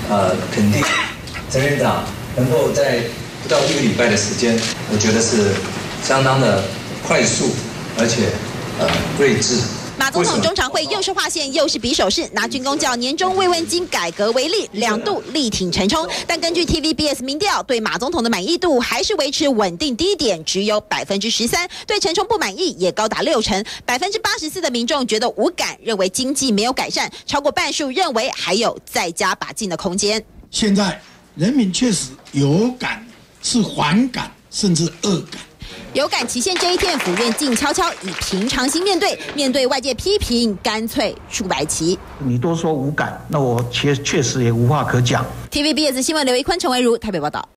肯定陈院长能够在不到1个礼拜的时间，我觉得是相当的快速，而且睿智。 马总统中常会又是划线又是比手势，拿军公教年终慰问金改革为例，2度力挺陈冲。但根据 TVBS 民调，对马总统的满意度还是维持稳定低点，只有13%。对陈冲不满意也高达60%。84%的民众觉得无感，认为经济没有改善，超过半数认为还有再加把劲的空间。 现在人民确实有感，是反感甚至恶感。 有感期限这一天，府院静悄悄，以平常心面对外界批评，干脆竖白旗。 你多说无感，那我确实也无话可讲。 TVBS 新闻刘一坤、陈维如台北报道。